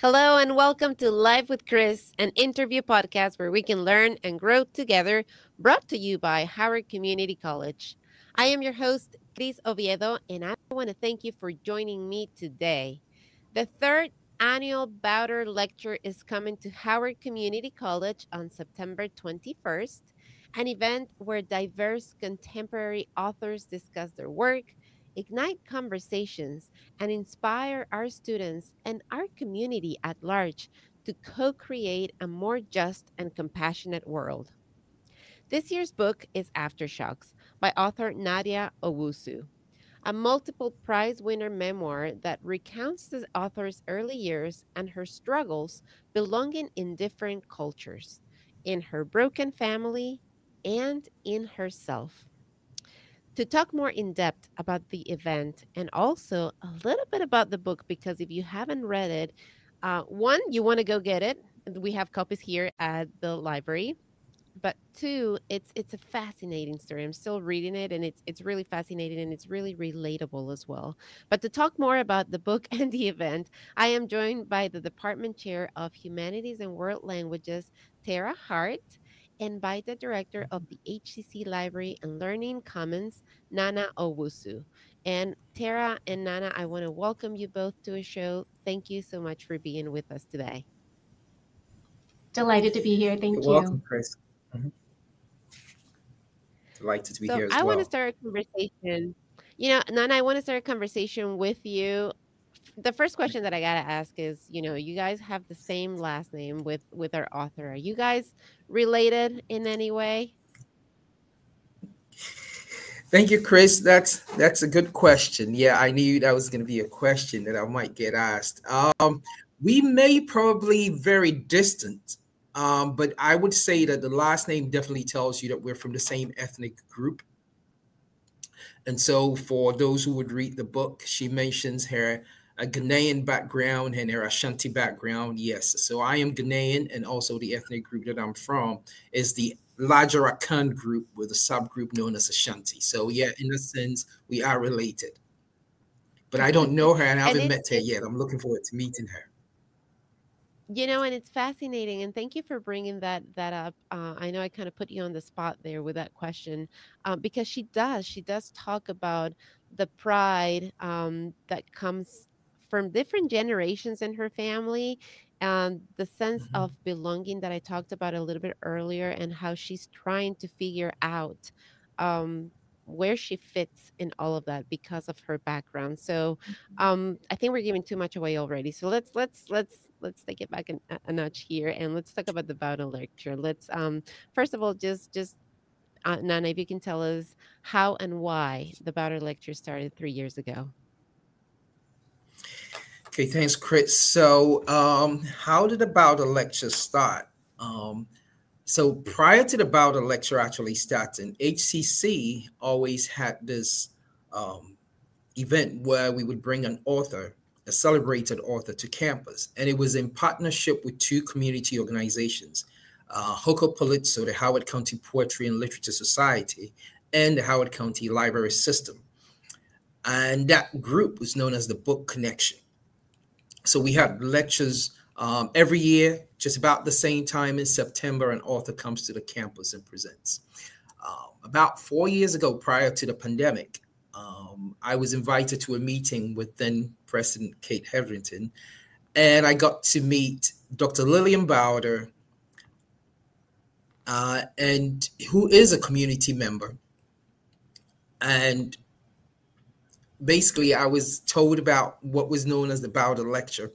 Hello and welcome to Live with Chris, an interview podcast where we can learn and grow together, brought to you by Howard Community College. I am your host, Cris Oviedo, and I want to thank you for joining me today. The third annual Bauder Lecture is coming to Howard Community College on September 21st, an event where diverse contemporary authors discuss their work, ignite conversations, and inspire our students and our community at large to co create a more just and compassionate world. This year's book is Aftershocks by author Nadia Owusu, a multiple prize winner memoir that recounts the author's early years and her struggles belonging in different cultures, in her broken family, and in herself. To talk more in depth about the event and also a little bit about the book, because if you haven't read it, one, you want to go get it. We have copies here at the library. But two, it's a fascinating story. I'm still reading it, and it's really fascinating and it's really relatable as well. But to talk more about the book and the event, I am joined by the Department Chair of Humanities and World Languages, Tara Hart, and by the Director of the HCC Library and Learning Commons, Nana Owusu. And Tara and Nana, I want to welcome you both to a show. Thank you so much for being with us today. Delighted to be here. You're Thank you. welcome, Chris. Mhm. Delighted to be So here as I want to well. start a conversation. Nana, I want to start a conversation with you. The first question that I gotta ask is, you guys have the same last name with our author. Are you guys related in any way? Thank you, Chris. That's a good question. Yeah, I knew that was going to be a question that I might get asked. We may probably very distant, but I would say that the last name definitely tells you that we're from the same ethnic group. And so, for those who would read the book, she mentions her a Ghanaian background and her Ashanti background. Yes, so I am Ghanaian, and also the ethnic group that I'm from is the larger Akan group with a subgroup known as Ashanti. So, yeah, in a sense, we are related. But I don't know her and I And haven't it's met her it's yet. I'm looking forward to meeting her. and it's fascinating. And thank you for bringing that up. I know I kind of put you on the spot there with that question, because she does talk about the pride that comes from different generations in her family, and the sense Mhm. of belonging that I talked about a little bit earlier, and how she's trying to figure out um, where she fits in all of that because of her background. So I think we're giving too much away already. So let's take it back a notch here, and let's talk about the Bauder lecture. Let's first of all just Nana, if you can tell us how and why the Bauder lecture started 3 years ago. Okay, thanks, Chris. So, how did the Bauder lecture start? Um, So prior to the Bauder lecture actually starting, HCC always had this um, event where we would bring an author, a celebrated author, to campus, and it was in partnership with two community organizations, Hoko Palazzo, the Howard County Poetry and Literature Society, and the Howard County Library System. And that group was known as the Book Connection. So we had lectures every year, just about the same time in September, an author comes to the campus and presents. About 4 years ago, prior to the pandemic, I was invited to a meeting with then President Kate Hetherington, and I got to meet Dr. Lillian Bauder, and who is a community member. And basically, I was told about what was known as the Bauder Lecture.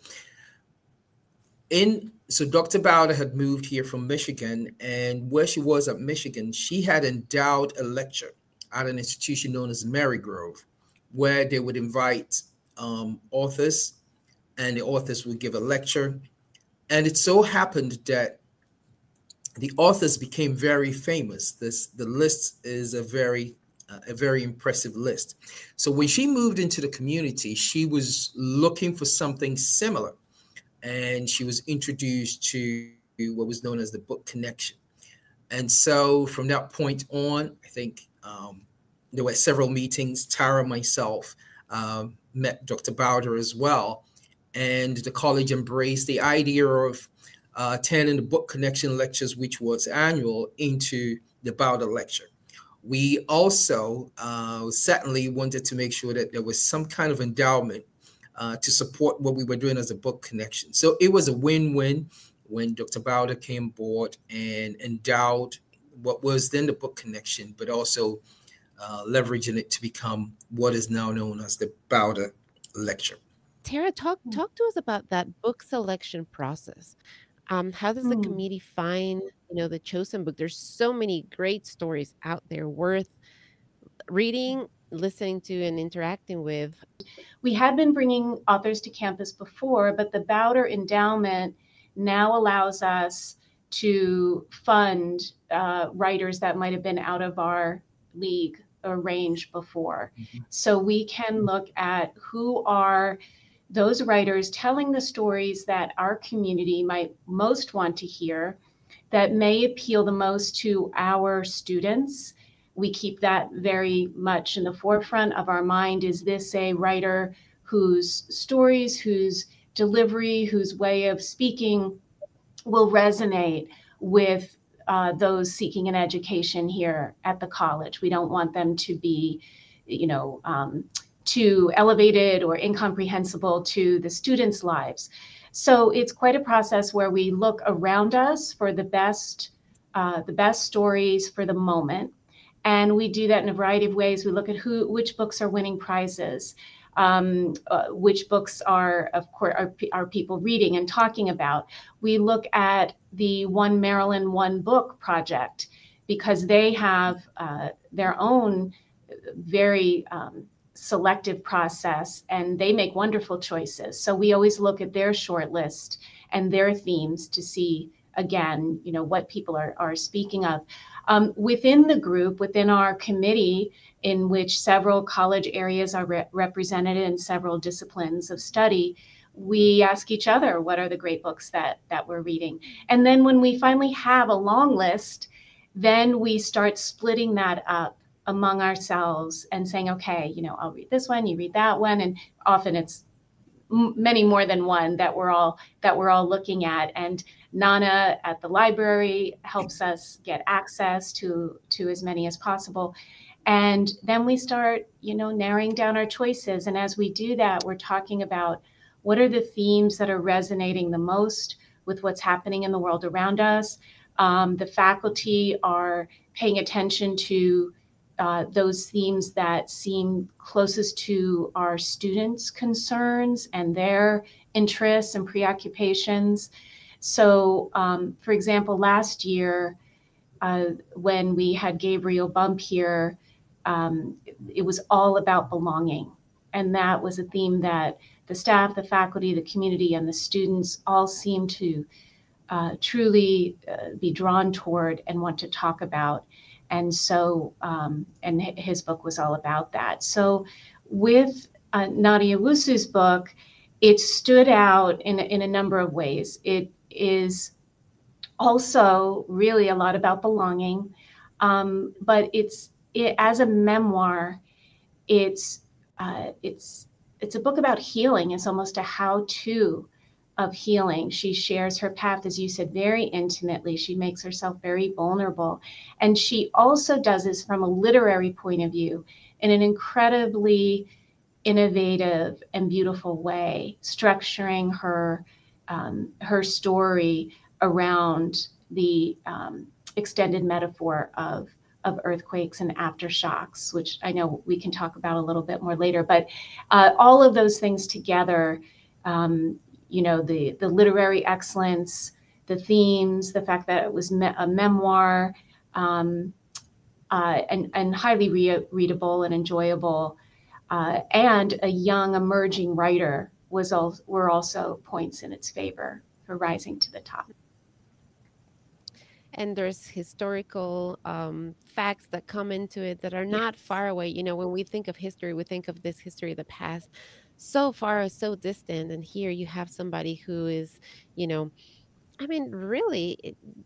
So Dr. Bauder had moved here from Michigan, and where she was at Michigan, she had endowed a lecture at an institution known as Marygrove, where they would invite authors, and the authors would give a lecture. And it so happened that the authors became very famous. The list is a very impressive list. So when she moved into the community, she was looking for something similar, and she was introduced to what was known as the Book Connection. And so from that point on, I think there were several meetings. Tara, myself, met Dr. Bauder as well. and the college embraced the idea of turning the book connection lectures, which was annual, into the Bauder lecture. We also certainly wanted to make sure that there was some kind of endowment to support what we were doing as a book connection. So it was a win-win when Dr. Bauder came aboard and endowed what was then the book connection, but also leveraging it to become what is now known as the Bauder lecture. Tara, talk Mm. talk to us about that book selection process. How does the Mm. committee find, the chosen book? There's so many great stories out there worth reading, listening to, and interacting with. We had been bringing authors to campus before, but the Bauder Endowment now allows us to fund writers that might have been out of our league or range before. Mhm. So we can look at who are those writers telling the stories that our community might most want to hear, that may appeal the most to our students. We keep that very much in the forefront of our mind. Is this a writer whose stories, whose delivery, whose way of speaking will resonate with those seeking an education here at the college? We don't want them to be, you know, too elevated or incomprehensible to the students' lives. So it's quite a process where we look around us for the best stories for the moment, and we do that in a variety of ways. We look at which books are winning prizes, which books are, of course, are people reading and talking about. We look at the One Maryland One Book project because they have their own very selective process, and they make wonderful choices. So we always look at their short list and their themes to see again, what people are speaking of. Within the group, within our committee, in which several college areas are represented in several disciplines of study, we ask each other what are the great books that we're reading. And then when we finally have a long list, then we start splitting that up among ourselves and saying, okay, I'll read this one, you read that one, and often it's many more than one that we're all looking at. And Nana at the library helps us get access to as many as possible. And then we start, narrowing down our choices. And as we do that, we're talking about what are the themes that are resonating the most with what's happening in the world around us. The faculty are paying attention to those themes that seem closest to our students' concerns and their interests and preoccupations. So, for example, last year, when we had Gabriel Bump here, it was all about belonging. And that was a theme that the staff, the faculty, the community, and the students all seemed to truly be drawn toward and want to talk about. And so, and his book was all about that. So with Nadia Owusu's book, it stood out in a number of ways. It is also really a lot about belonging, but as a memoir, it's uh, it's it's a book about healing. It's almost a how-to of healing. She shares her path, as you said, very intimately. She makes herself very vulnerable, and she also does this from a literary point of view in an incredibly innovative and beautiful way, structuring her story around the extended metaphor of earthquakes and aftershocks, which I know we can talk about a little bit more later. But all of those things together, the literary excellence, the themes, the fact that it was a memoir, and highly readable and enjoyable, and a young emerging writer were also points in its favor for rising to the top. And there's historical facts that come into it that are not far away. When we think of history, we think of this history of the past so far, so distant. And here you have somebody who is, you know, I mean, really,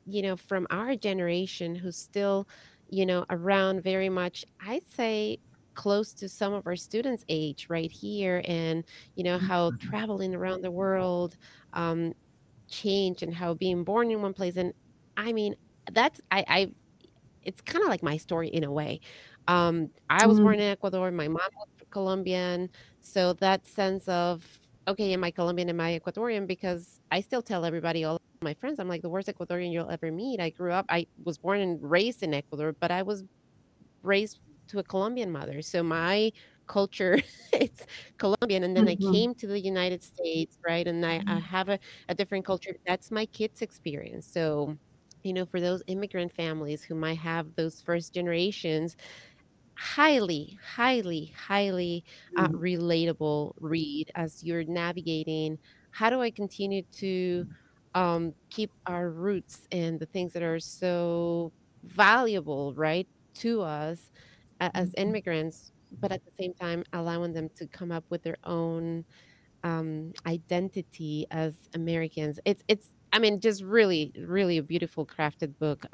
from our generation who's still, around very much, I'd say close to some of our students' age right here, and how traveling around the world um, change, and how being born in one place. And I mean, that's I it's kind of like my story in a way. I was born Mm, in Ecuador. My mom was Colombian, so that sense of, okay, am I Colombian? Am I Ecuadorian? Because I still tell everybody, all my friends, I'm like the worst Ecuadorian you'll ever meet. I was born and raised in Ecuador, but I was raised to a Colombian mother. So my culture, it's Colombian. And then I mhm, came to the United States, right? And I have a different culture. That's my kids' experience. So, for those immigrant families who might have those first generations, highly, highly, highly mm, relatable read as you're navigating. How do I continue to keep our roots and the things that are so valuable, right, to us as mhm, immigrants, but at the same time allowing them to come up with their own identity as Americans. It's I mean, just really, really a beautiful crafted book.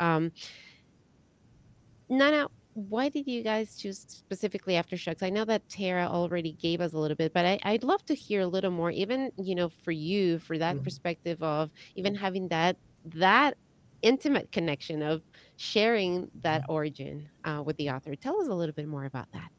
Nana, why did you guys choose specifically Aftershocks? I know that Tara already gave us a little bit, but I'd love to hear a little more, even, for you, for that Mhm. perspective of even having that intimate connection of sharing that origin with the author. Tell us a little bit more about that.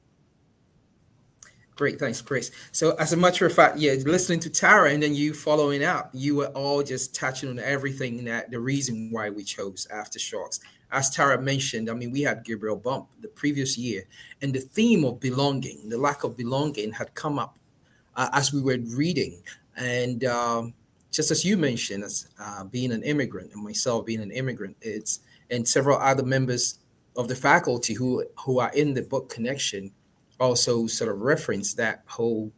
Great, thanks, Chris. So, as a matter of fact, yeah, listening to Tara and then you following up, you were all just touching on everything that the reason why we chose Aftershocks. As Tara mentioned, I mean, we had Gabriel Bump the previous year, and the theme of belonging, the lack of belonging, had come up as we were reading. And just as you mentioned, as being an immigrant, and myself being an immigrant, it's and several other members of the faculty who are in the book connection also sort of reference that whole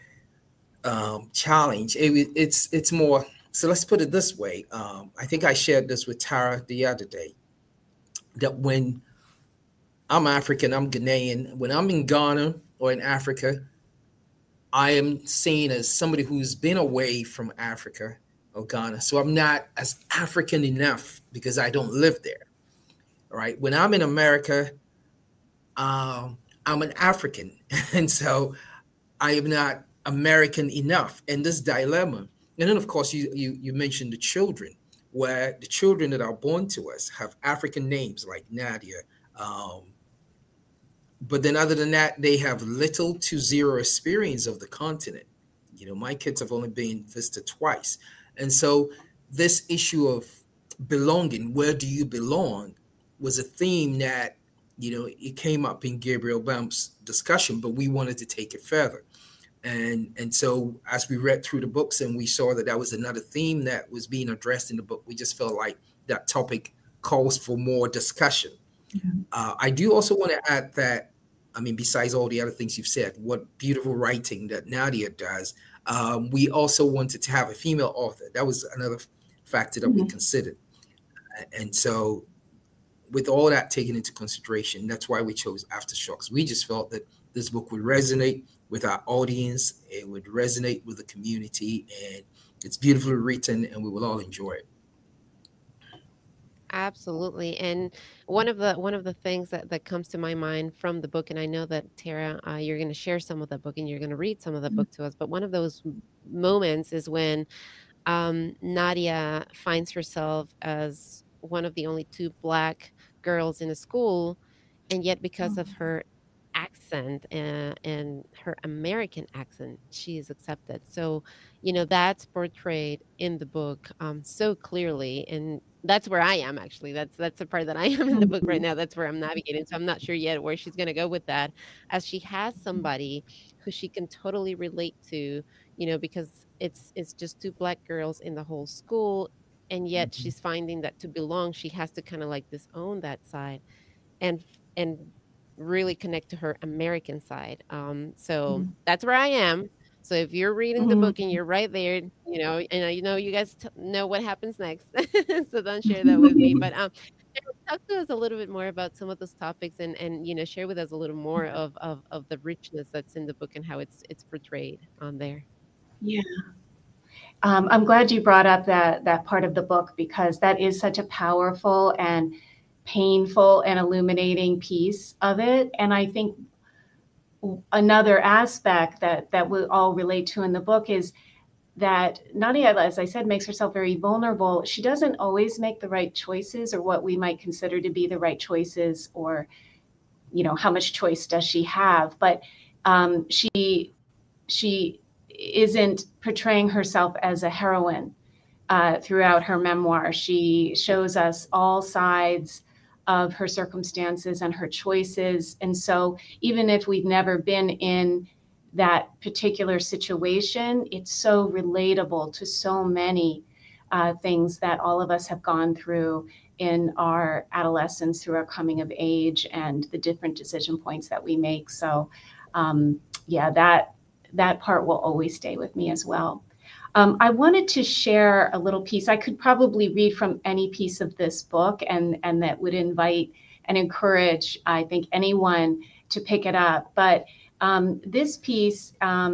challenge. It's more. So let's put it this way. I think I shared this with Tara the other day that when I'm African, I'm Ghanaian. When I'm in Ghana or in Africa, I am seen as somebody who's been away from Africa or Ghana. So I'm not as African enough because I don't live there. Right. When I'm in America, I'm an African. And so I am not American enough. And this dilemma. And then, of course, you mentioned the children, where the children that are born to us have African names like Nadia. Um, but then, other than that, they have little to zero experience of the continent. My kids have only been visited twice. And so, this issue of belonging, where do you belong, was a theme that, it came up in Gabriel Baum's discussion, but we wanted to take it further. And so as we read through the books and we saw that that was another theme that was being addressed in the book, we just felt like that topic calls for more discussion. mhm, I do also want to add that, I mean, besides all the other things you've said, what beautiful writing that Nadia does. We also wanted to have a female author. That was another factor that we mhm, considered. And so with all that taken into consideration, that's why we chose Aftershocks. We just felt that this book would resonate with our audience, it would resonate with the community, and it's beautifully written, and we will all enjoy it. Absolutely. And one of the things that comes to my mind from the book, and I know that Tara, you're going to share some of the book and you're going to read some of the mhm, book to us, but one of those moments is when Nadia finds herself as one of the only two Black girls in a school, and yet because of her accent and her American accent, she is accepted. So, that's portrayed in the book so clearly, and that's where I am actually. That's the part that I am in the book right mhm, now. That's where I'm navigating. So I'm not sure yet where she's gonna go with that, as she has somebody who she can totally relate to, because it's just two Black girls in the whole school, and yet Mhm. she's finding that to belong, she has to kind of like disown that side and really connect to her American side. So mhm, that's where I am. So if you're reading the book and mhm. you're right there, and you guys know what happens next. So don't share that with me. But talk to us a little bit more about some of those topics, and share with us a little more of the richness that's in the book and how it's portrayed on there. Yeah. I'm glad you brought up that part of the book because that is such a powerful and painful and illuminating piece of it. And I think another aspect that we all relate to in the book is that Nadia, as I said, makes herself very vulnerable. She doesn't always make the right choices, or what we might consider to be the right choices, or how much choice does she have? But she isn't portraying herself as a heroine throughout her memoir. She shows us all sides of her circumstances and her choices. And so even if we've never been in that particular situation, it's so relatable to so many things that all of us have gone through in our adolescence, through our coming of age, and the different decision points that we make. So yeah, that part will always stay with me as well. I wanted to share a little piece. I could probably read from any piece of this book, and that would invite and encourage, I think, anyone to pick it up. But this piece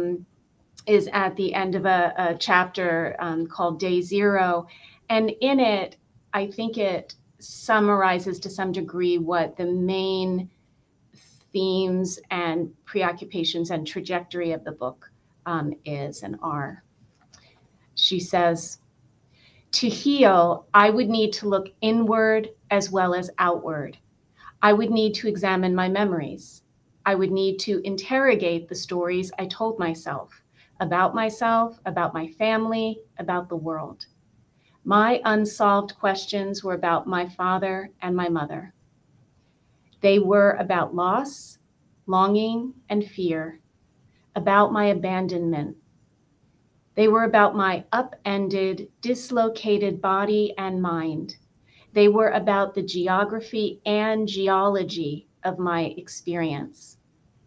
is at the end of a chapter called Day Zero. And in it, I think it summarizes to some degree what the main themes and preoccupations and trajectory of the book is and are. She says, "To heal, I would need to look inward as well as outward. I would need to examine my memories. I would need to interrogate the stories I told myself, about my family, about the world. My unsolved questions were about my father and my mother. They were about loss, longing, and fear, about my abandonment. They were about my upended, dislocated body and mind. They were about the geography and geology of my experience.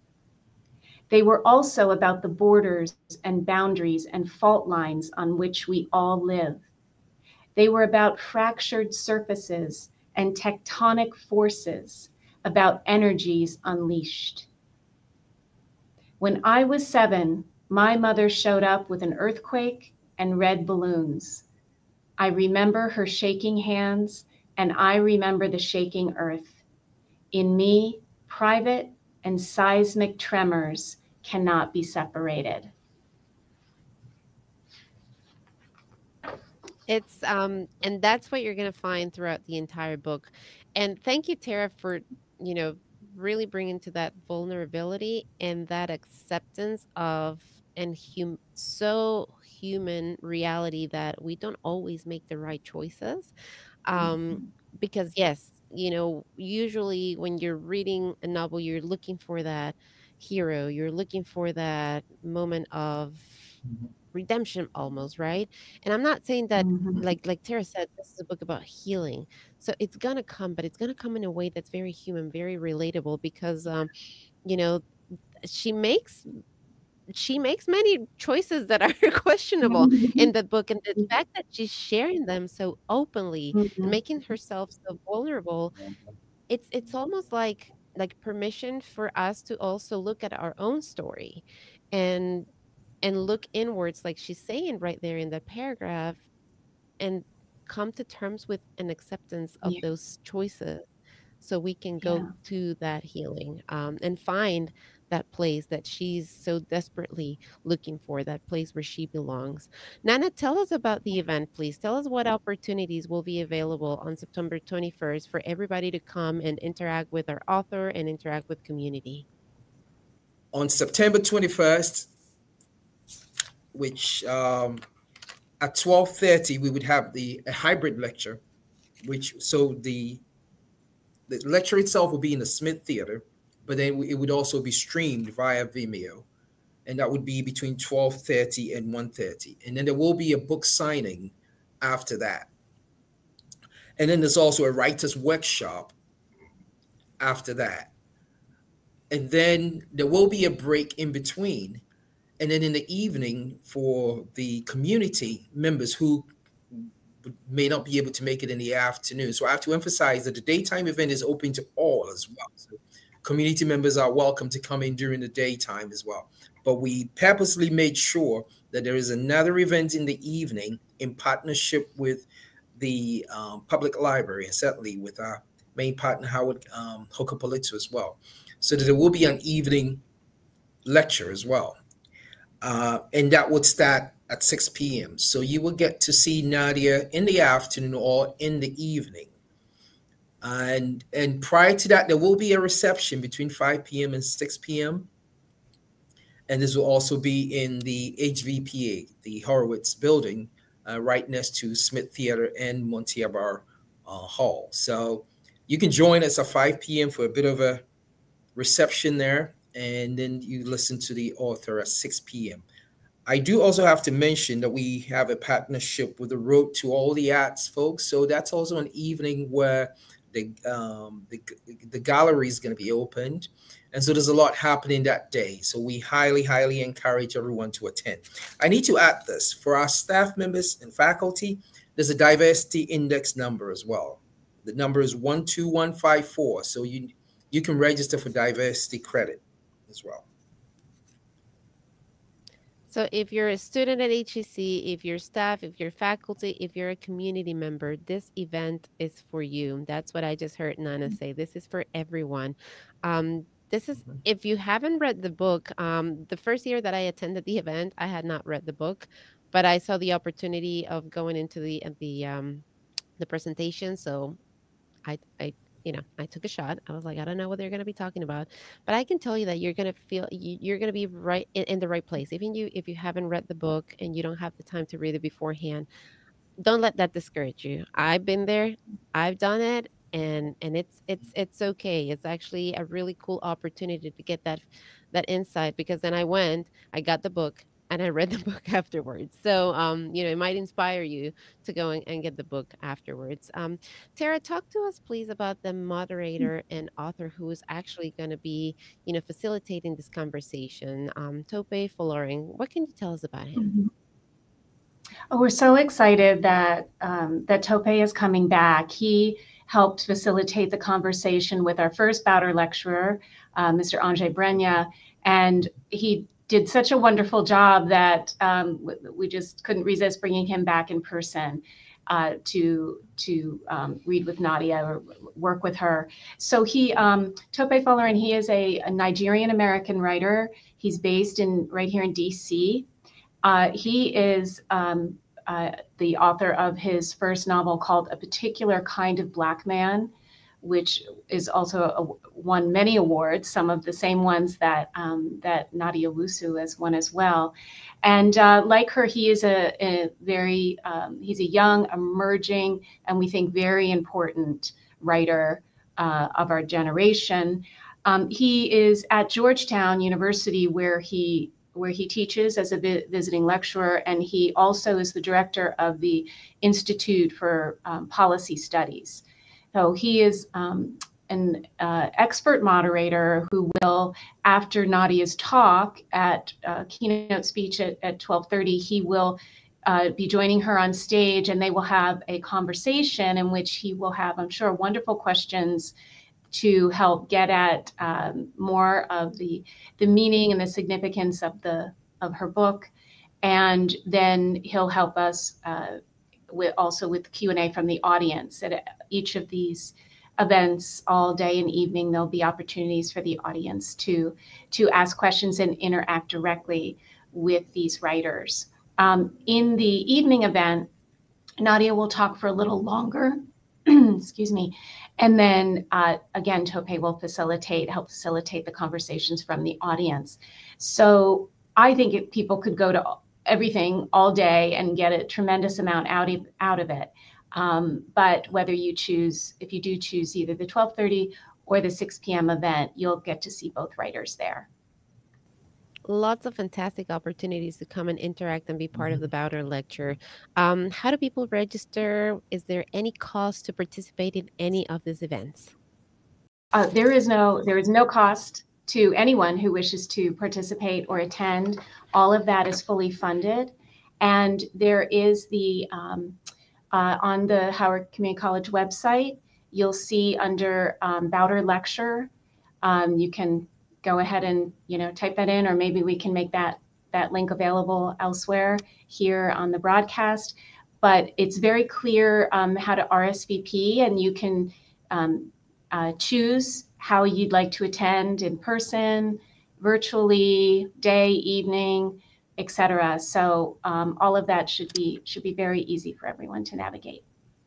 They were also about the borders and boundaries and fault lines on which we all live. They were about fractured surfaces and tectonic forces, about energies unleashed. When I was 7, my mother showed up with an earthquake and red balloons. I remember her shaking hands, and I remember the shaking earth. In me, private and seismic tremors cannot be separated." It's and that's what you're going to find throughout the entire book. And thank you, Tara, for, you know, really bringing to that vulnerability and that acceptance of and so human reality that we don't always make the right choices. Um because yes, you know, usually when you're reading a novel, you're looking for that hero, you're looking for that moment of redemption almost, right? And I'm not saying that, Mhm. like Tara said, this is a book about healing. So it's gonna come, but it's gonna come in a way that's very human, very relatable because you know, she makes she makes many choices that are questionable in Mhm. the book, and the fact that she's sharing them so openly and Mhm. making herself so vulnerable, it's almost like permission for us to also look at our own story and look inwards, like she's saying right there in that paragraph, and come to terms with an acceptance of Yeah, those choices so we can go yeah. to that healing, and find that place that she's so desperately looking for, that place where she belongs. Nana, tell us about the event, please. Tell us what opportunities will be available on September 21st for everybody to come and interact with our author and interact with community. On September 21st, which at 12:30 we would have the a hybrid lecture, which so the lecture itself will be in the Smith Theater, but then it would also be streamed via Vimeo, and that would be between 12:30 and 1:30, and then there will be a book signing after that, and then there's also a writers workshop after that, and then there will be a break in between, and then in the evening for the community members who may not be able to make it in the afternoon. So I have to emphasize that the daytime event is open to all as well. So community members are welcome to come in during the daytime as well. But we purposely made sure that there is another event in the evening in partnership with the public library, and certainly with our main partner, Howard Hooker Politzer, as well. So that there will be an evening lecture as well. And that would start at 6 p.m. So you will get to see Nadia in the afternoon or in the evening. And prior to that, there will be a reception between 5 p.m. and 6 p.m. And this will also be in the HVPA, the Horowitz building, right next to Smith Theater and Montier Hall. So you can join us at 5 p.m. for a bit of a reception there, and then you listen to the author at 6 p.m. I do also have to mention that we have a partnership with the Road to All the Arts folks. So that's also an evening where the um, the, the gallery is going to be opened, and so there's a lot happening that day. So we highly encourage everyone to attend. I need to add this for our staff members and faculty. There's a diversity index number as well. The number is 12154. So you can register for diversity credit as well. So if you're a student at HEC, if you're staff, if you're faculty, if you're a community member, this event is for you. That's what I just heard Nana say. This is for everyone. This is, Mhm. if you haven't read the book, the first year that I attended the event, I had not read the book, but I saw the opportunity of going into the presentation. So I I took a shot. I was like, I don't know what they're going to be talking about, but I can tell you that you're going to feel you're going to be right in the right place. Even you, if you haven't read the book and you don't have the time to read it beforehand, don't let that discourage you. I've been there. I've done it, and it's okay. It's actually a really cool opportunity to get that insight, because then I went, I got the book, and I read the book afterwards. So it might inspire you to go and get the book afterwards. Tara, talk to us please about the moderator and author who is actually going to be, facilitating this conversation. Tope Foloring, what can you tell us about him? Mhm. Oh, we're so excited that Tope is coming back. He helped facilitate the conversation with our first Bauder lecturer, Mr. Ange Brenya, and he did such a wonderful job that we just couldn't resist bringing him back in person to read with Nadia or work with her. So Tope Folorin, he is a Nigerian American writer. He's based right here in DC. He is the author of his first novel called A Particular Kind of Black Man, which is also won many awards, some of the same ones that Nadia Owusu has won as well. And like her, he is he's a young, emerging, and we think very important writer of our generation. He is at Georgetown University, where he teaches as a visiting lecturer, and he also is the director of the Institute for Policy Studies. So he is an expert moderator who will, after Nadia's talk at keynote speech at 12:30, he will be joining her on stage, and they will have a conversation in which he will have, I'm sure, wonderful questions to help get at more of the meaning and the significance of her book. And then he'll help us with Q&A from the audience. At each of these events, all day and evening, there'll be opportunities for the audience to ask questions and interact directly with these writers. In the evening event, Nadia will talk for a little longer, excuse me, and then again, Tope will help facilitate the conversations from the audience. So I think people could go to everything all day and get a tremendous amount out of it. But if you do choose either the 12:30 or the 6 p.m. event, you'll get to see both writers there. Lots of fantastic opportunities to come and interact and be part of the Mhm. Bauder lecture. How do people register? Is there any cost to participate in any of these events? There is no cost to anyone who wishes to participate or attend. All of that is fully funded, and there is on the Howard Community College website, you'll see under Bauder Lecture, you can go ahead and type that in, or maybe we can make that link available elsewhere here on the broadcast. But it's very clear how to RSVP, and you can choose how you'd like to attend in person, virtually, day, evening, etc. So all of that should be very easy for everyone to navigate.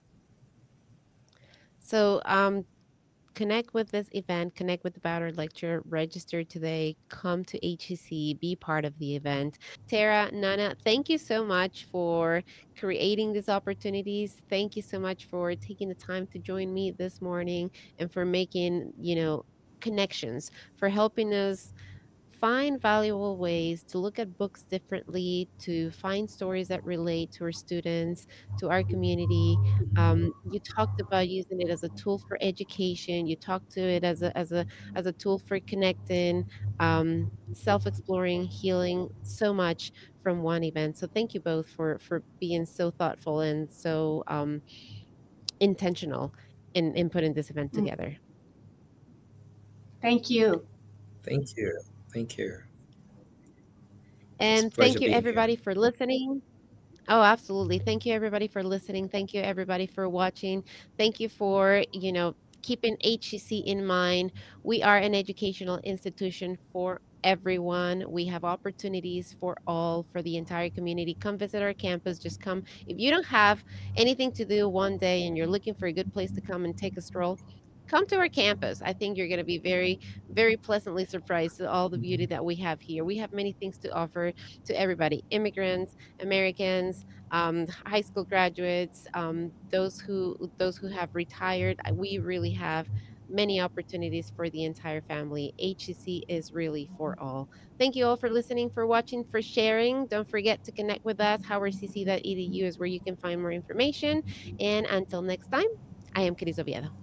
So, connect with this event, connect with the Bauder lecture, register today, come to HEC, be part of the event. Tara, Nana, thank you so much for creating these opportunities. Thank you so much for taking the time to join me this morning and for making, connections, for helping us find valuable ways to look at books differently, to find stories that relate to our students, to our community. You talked about using it as a tool for education. You talked to it as a tool for connecting, self-exploring, healing. So much from one event. So thank you both for being so thoughtful and so intentional in putting this event Mm, together. thank you. Thank you. Thank you. It's a And pleasure thank you being here. everybody for listening. Oh, absolutely. Thank you everybody for listening. Thank you everybody for watching. Thank you for, keeping HCC in mind. We are an educational institution for everyone. We have opportunities for all, for the entire community. Come visit our campus. Just come. If you don't have anything to do one day and you're looking for a good place to come and take a stroll, come to our campus. I think you're going to be very, very pleasantly surprised at all the beauty that we have here. We have many things to offer to everybody, immigrants, Americans, high school graduates, those who have retired. We really have many opportunities for the entire family. HCC is really for all. Thank you all for listening, for watching, for sharing. Don't forget to connect with us. howardcc.edu is where you can find more information. And until next time, I am Cris Oviedo.